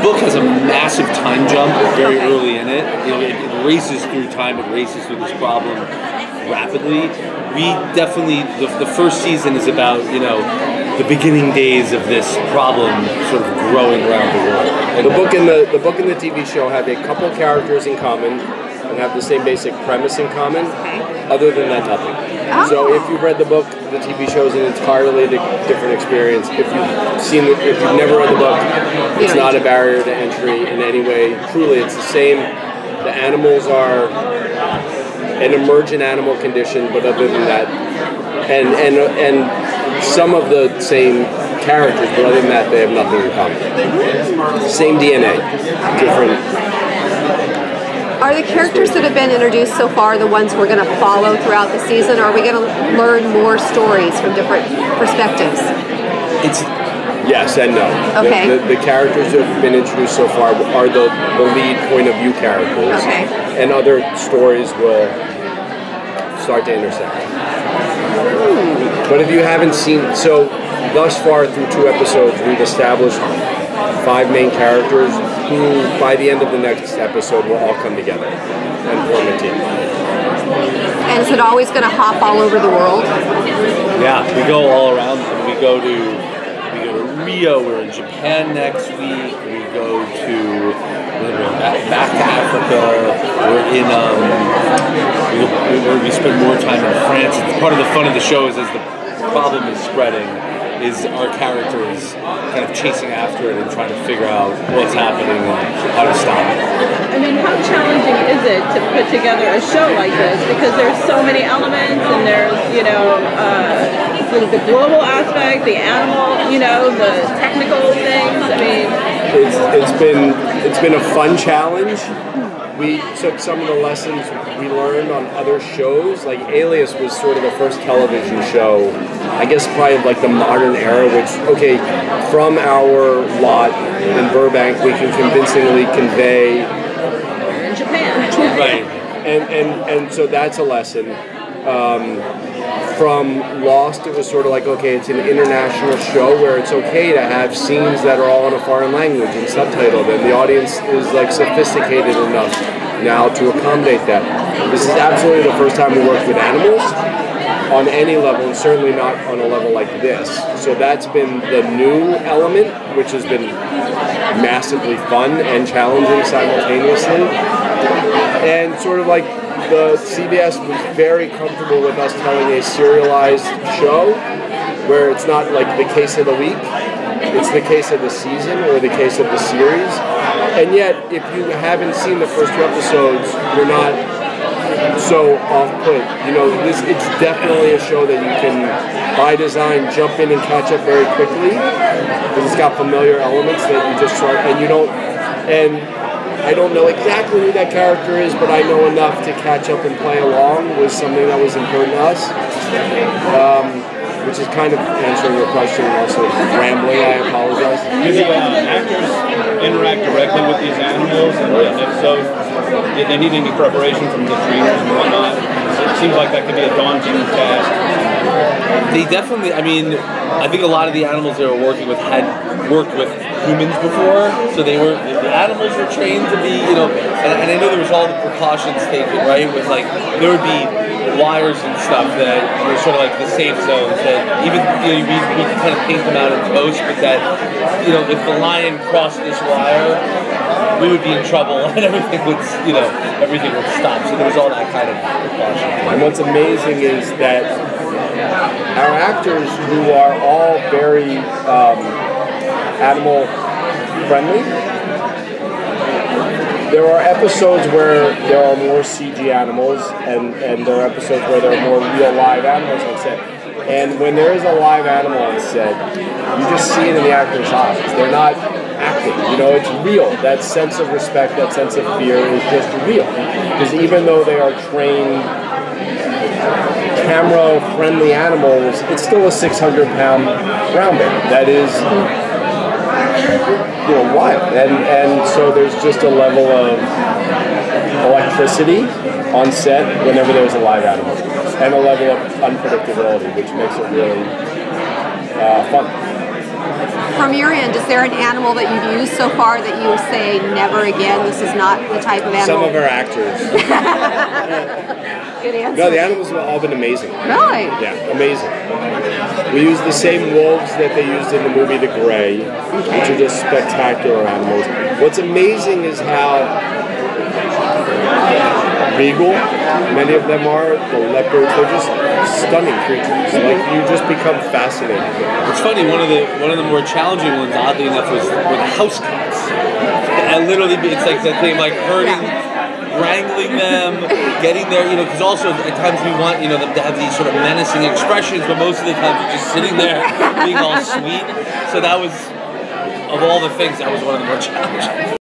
book has a massive time jump very early in it. You know, it races through time. It races through this problem rapidly. We definitely the first season is about the beginning days of this problem sort of growing around the world. And the book and the TV show have a couple characters in common and have the same basic premise in common. Other than that, nothing. Oh. So if you've read the book, the TV show is an entirely different experience. If you've never read the book, it's not a barrier to entry in any way. Truly, it's the same. The animals are an emergent animal condition, but other than that, and some of the same characters, but other than that, they have nothing in common. Same DNA, different. Are the characters that have been introduced so far the ones we're going to follow throughout the season, or are we going to learn more stories from different perspectives? It's yes and no. Okay. The characters that have been introduced so far are the lead point of view characters. Okay. And other stories will start to intersect. But if you haven't seen, so thus far through 2 episodes, we've established 5 main characters who, by the end of the next episode, will all come together and form a team. And is it always going to hop all over the world? Yeah, we go all around. We go to Rio. We're in Japan next week. We go back to Africa. We're in we spend more time in France. It's part of the fun of the show is as the problem is spreading, is our characters kind of chasing after it and trying to figure out what's happening and how to stop it. I mean, how challenging is it to put together a show like this? Because there's so many elements, and there's sort of the global aspect, the animal, the technical things. I mean, it's been a fun challenge. We took some of the lessons we learned on other shows. Like Alias was sort of the first television show, I guess probably like the modern era, which, okay, from our lot in Burbank, we can convincingly convey. in Japan. Right. And so that's a lesson. From Lost, it was sort of like, okay, it's an international show where it's okay to have scenes that are all in a foreign language and subtitled, and the audience is like sophisticated enough now to accommodate that. This is absolutely the first time we worked with animals on any level, and certainly not on a level like this. So that's been the new element, which has been massively fun and challenging simultaneously. And sort of like the CBS was very comfortable with us telling a serialized show where it's not like the case of the week, it's the case of the season or the case of the series. And yet, if you haven't seen the first 2 episodes, you're not so off-put. It's definitely a show that you can, by design, jump in and catch up very quickly, because it's got familiar elements that you just start, and you don't, and I don't know exactly who that character is, but I know enough to catch up and play along was something that was important to us. Which is kind of answering your question and also rambling, I apologize. Do the actors interact directly with these animals? And if so, did they need any preparation from the trainers and whatnot? It seems like that could be a daunting task. They definitely, I think a lot of the animals they were working with had worked with humans before, so the animals were trained to be, and I know there was all the precautions taken, right, with there would be wires and stuff that were sort of like the safe zones that even, we could kind of paint them out in post, but that, if the lion crossed this wire, we would be in trouble and everything would stop, so there was all that kind of precaution. And what's amazing is that our actors, who are all very animal friendly, there are episodes where there are more CG animals, and there are episodes where there are more real live animals on set. And when there is a live animal on set, you just see it in the actors' eyes. They're not acting, it's real. That sense of respect, that sense of fear is just real. Because even though they are trained camera-friendly animals, it's still a 600-pound brown bear that is, wild. And so there's just a level of electricity on set whenever there's a live animal, and a level of unpredictability, which makes it really fun. From your end, is there an animal that you've used so far that you say never again? This is not the type of animal. Some of our actors. Good answer. No, the animals have all been amazing. Really? Yeah, amazing. We use the same wolves that they used in the movie The Grey, which are just spectacular animals. What's amazing is how regal many of them are. The leopards, they're just stunning creatures. Like, you just become fascinated. It's funny, one of the more challenging ones, oddly enough, were the house cats. And literally, it's like the thing, like herding, wrangling them, getting there, because also at times we want, them to have these sort of menacing expressions, but most of the time you're just sitting there being all sweet. So that was, of all the things, that was one of the more challenging.